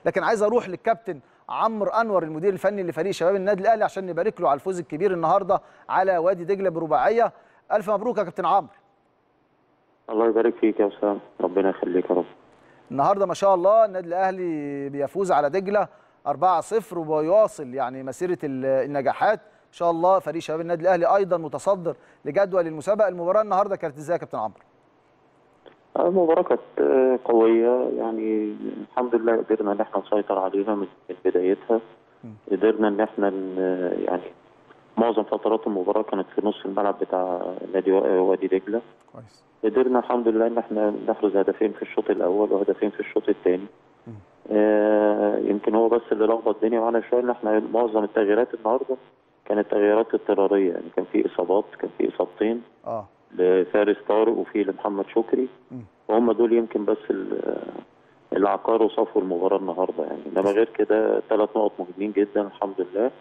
لكن عايز اروح للكابتن عمرو انور المدير الفني لفريق شباب النادي الاهلي عشان نبارك له على الفوز الكبير النهارده على وادي دجله برباعيه. الف مبروك يا كابتن عمرو. الله يبارك فيك يا أسامة، ربنا يخليك يا رب. النهارده ما شاء الله النادي الاهلي بيفوز على دجله 4-0 وبيواصل يعني مسيره النجاحات ان شاء الله. فريق شباب النادي الاهلي ايضا متصدر لجدول المسابقه. المباراه النهارده كانت ازاي يا كابتن عمرو؟ المباراة كانت قوية، يعني الحمد لله قدرنا إن احنا نسيطر عليها من بدايتها. قدرنا إن احنا يعني معظم فترات المباراة كانت في نص الملعب بتاع نادي وادي دجلة. كويس. قدرنا الحمد لله إن احنا نحرز هدفين في الشوط الأول وهدفين في الشوط الثاني. يمكن هو بس اللي لخبط الدنيا معانا شوية إن احنا معظم التغييرات النهارده كانت تغييرات اضطرارية، يعني كان في إصابات، كان في إصابتين لفارس طارق وفي لمحمد شكري، وهم دول يمكن بس اللي عقاروا صفوا المباراة النهارده يعني. انما غير كده 3 نقط مهمين جدا الحمد لله.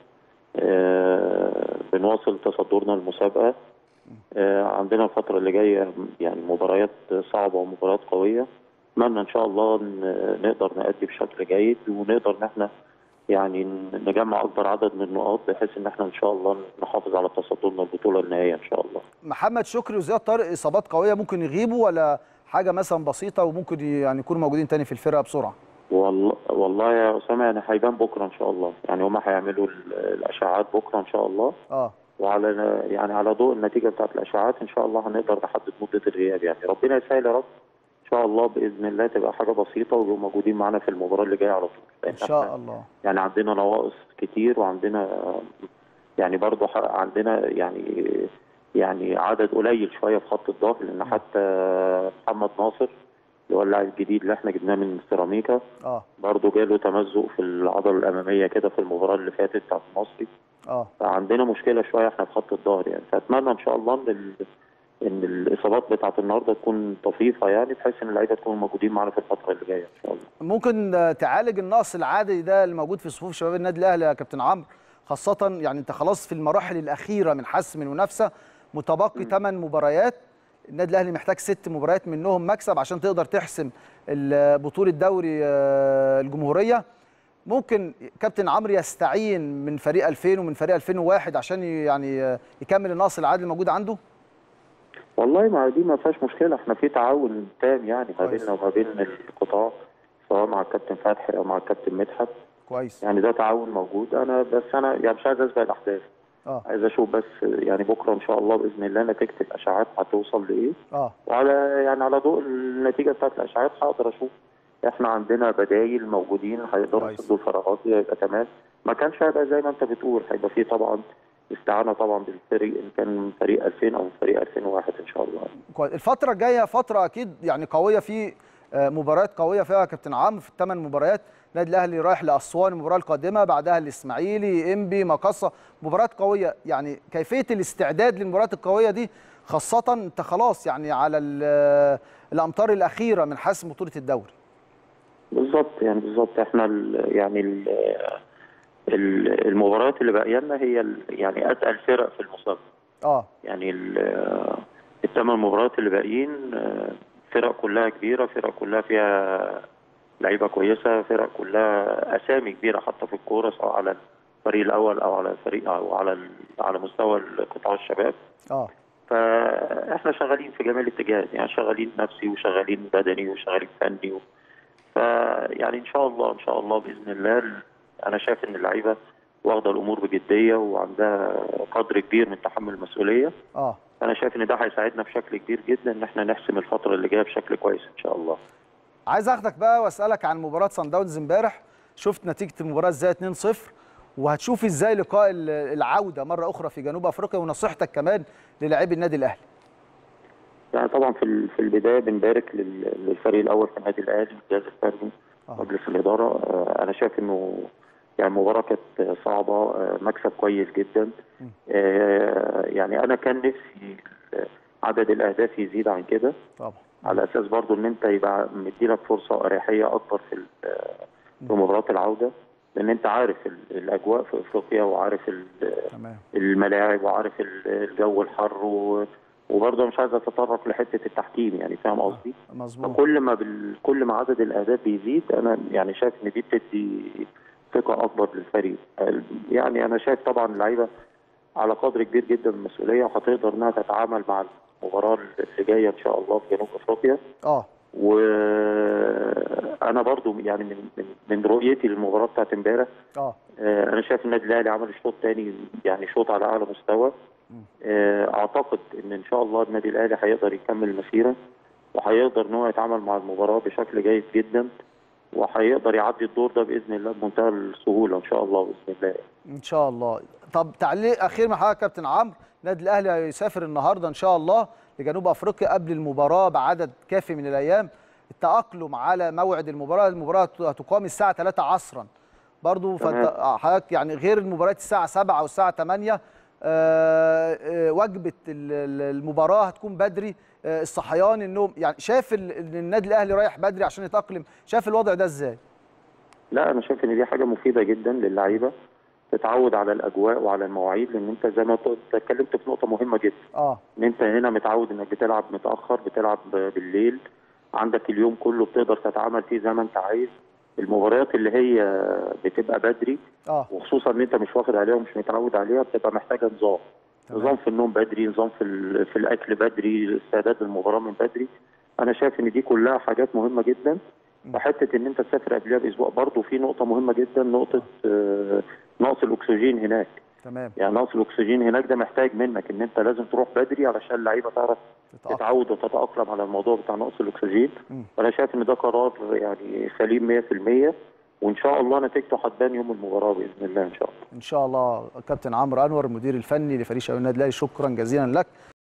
بنواصل تصدرنا المسابقة. عندنا الفترة اللي جاية يعني مباريات صعبة ومباريات قوية. اتمنى ان شاء الله نقدر نأدي بشكل جيد ونقدر ان احنا يعني نجمع اكبر عدد من النقاط بحيث ان احنا ان شاء الله نحافظ على تصدرنا البطولة النهائية ان شاء الله. محمد شكري وزياد طارق اصابات قويه ممكن يغيبوا ولا حاجه مثلا بسيطه وممكن يعني يكونوا موجودين تاني في الفرقه بسرعه؟ والله يا اسامه يعني هيبان بكره ان شاء الله، يعني هم هيعملوا الاشعاعات بكره ان شاء الله. وعلى يعني على ضوء النتيجه بتاعت الاشعاعات ان شاء الله هنقدر نحدد مده الغياب، يعني ربنا يسهل يا رب. ان شاء الله باذن الله تبقى حاجه بسيطه ويبقوا موجودين معانا في المباراه اللي جايه على طول. ان شاء الله. يعني عندنا نواقص كتير وعندنا يعني برضه عندنا يعني عدد قليل شويه في خط الظهر، لان حتى محمد ناصر اللي هو اللاعب الجديد اللي احنا جبناه من سيراميكا برضه جاله تمزق في العضله الاماميه كده في المباراه اللي فاتت بتاعت المصري. فعندنا مشكله شويه احنا في خط الظهر يعني. فاتمنى ان شاء الله ان الاصابات بتاعت النهارده تكون طفيفه يعني بحيث ان اللعيبه تكون موجودين معانا في الفتره اللي جايه ان شاء الله. ممكن تعالج النقص العادي ده اللي موجود في صفوف شباب النادي الاهلي يا كابتن عمرو، خاصه يعني انت خلاص في المراحل الاخيره من حسم المنافسه، متبقي 8 مباريات. النادي الاهلي محتاج 6 مباريات منهم مكسب عشان تقدر تحسم بطوله دوري الجمهوريه. ممكن كابتن عمرو يستعين من فريق 2000 ومن فريق 2001 عشان يعني يكمل النقص العادي الموجود عنده؟ والله ما دي ما فيهاش مشكله، احنا في تعاون تام يعني ما بيننا وما بين القطاع، سواء مع الكابتن فتحي او مع الكابتن مدحت. كويس. يعني ده تعاون موجود. انا يعني مش عايز اسبق الاحداث. عايز اشوف بس يعني بكره ان شاء الله باذن الله نتيجه الاشعاعات هتوصل لايه. وعلى يعني على ضوء النتيجه بتاعت الاشعاعات هقدر اشوف احنا عندنا بدايل موجودين هيقدروا يسدوا الفراغات دي، هيبقى تمام. ما كانش هيبقى زي ما انت بتقول، هيبقى فيه طبعا استعانه طبعا بالفريق ان كان من فريق 2000 او من فريق 2001 ان شاء الله. كويس. الفتره الجايه فتره اكيد يعني قويه، في مباريات قويه فيها يا كابتن عمرو. في ال8 مباريات النادي الاهلي رايح لاسوان المباراه القادمه، بعدها الاسماعيلي، انبي، مقصه، مباريات قويه. يعني كيفيه الاستعداد للمباريات القويه دي، خاصه انت خلاص يعني على الامتار الاخيره من حسم بطوله الدوري؟ بالظبط يعني بالظبط احنا يعني المباريات اللي باقيه لنا هي يعني اتقل فرق في المسابقه. يعني ال8 مباريات اللي باقيين فرق كلها كبيره، فرق كلها فيها لعيبه كويسه، فرق كلها اسامي كبيره حتى في الكوره، سواء على الفريق الاول او على الفريق او على مستوى قطاع الشباب. فاحنا شغالين في جميع الاتجاهات، يعني شغالين نفسي وشغالين بدني وشغالين فني فيعني ان شاء الله ان شاء الله باذن الله انا شايف ان اللعيبه واخده الامور بجديه وعندها قدر كبير من تحمل المسؤوليه. انا شايف ان ده هيساعدنا بشكل كبير جدا ان احنا نحسم الفتره اللي جايه بشكل كويس ان شاء الله. عايز اخدك بقى واسالك عن مباراه صن داونز امبارح. شفت نتيجه المباراه ازاي 2-0، وهتشوف ازاي لقاء العوده مره اخرى في جنوب افريقيا، ونصيحتك كمان للاعبي النادي الاهلي؟ يعني طبعا في البدايه بنبارك للفريق الاول في النادي الاهلي، الجهاز الفني، مجلس الاداره. انا شايف انه يعني المباراه كانت صعبه، مكسب كويس جدا. يعني انا كان نفسي عدد الاهداف يزيد عن كده طبعا، على اساس برضو ان انت يبقى مديلك فرصه واريحيه اكبر في مباراه العوده، لان انت عارف الاجواء في افريقيا وعارف الملاعب وعارف الجو الحر وبرضه مش عايز اتطرق لحته التحكيم، يعني فاهم قصدي؟ مظبوط. كل ما عدد الاهداف بيزيد انا يعني شايف ان دي بتدي ثقه اكبر للفريق. يعني انا شايف طبعا اللعيبه على قدر كبير جدا من المسؤوليه، وهتقدر انها تتعامل مع المباراه اللي جايه ان شاء الله في جنوب افريقيا. وانا برضو يعني من رؤيتي للمباراه بتاعت امبارح، انا شايف النادي الاهلي عمل الشوط الثاني يعني شوط على اعلى مستوى. اعتقد ان شاء الله النادي الاهلي هيقدر يكمل المسيره، وهيقدر ان هو يتعامل مع المباراه بشكل جيد جدا، وهيقدر يعدي الدور ده باذن الله بمنتهى السهوله ان شاء الله باذن الله. ان شاء الله. طب تعليق اخير من حضرتك كابتن عمرو، النادي الاهلي هيسافر النهارده ان شاء الله لجنوب افريقيا قبل المباراه بعدد كافي من الايام. التاقلم على موعد المباراه هتقام الساعه 3 عصرا برضو، حضرتك يعني غير المباريات الساعه 7 او الساعه 8 وجبه المباراه هتكون بدري، الصحيان، النوم، يعني شايف ان النادي الاهلي رايح بدري عشان يتاقلم، شايف الوضع ده ازاي؟ لا انا شايف ان دي حاجه مفيده جدا للعيبه، تتعود على الاجواء وعلى المواعيد، لان انت زي ما اتكلمت في نقطه مهمه جدا. ان انت هنا متعود انك بتلعب متاخر، بتلعب بالليل، عندك اليوم كله بتقدر تتعامل فيه زي ما انت عايز. المباريات اللي هي بتبقى بدري وخصوصا ان انت مش واخد عليها ومش متعود عليها بتبقى محتاجه نظام في النوم بدري، نظام في الاكل بدري، استعداد للمباراه من بدري. انا شايف ان دي كلها حاجات مهمه جدا. وحته ان انت تسافر قبلها باسبوع برضه في نقطه مهمه جدا، نقطه نقص الاكسجين هناك. تمام. يعني نقص الاكسجين هناك ده محتاج منك ان انت لازم تروح بدري علشان اللعيبه تعرف تتعود وتتاقلم على الموضوع بتاع نقص الاكسجين. وانا شايف ان ده قرار يعني سليم 100%، وان شاء الله نتيجته هتبان يوم المباراه باذن الله ان شاء الله. ان شاء الله. كابتن عمرو انور المدير الفني لفريق شباب النادي الاهلي، شكرا جزيلا لك.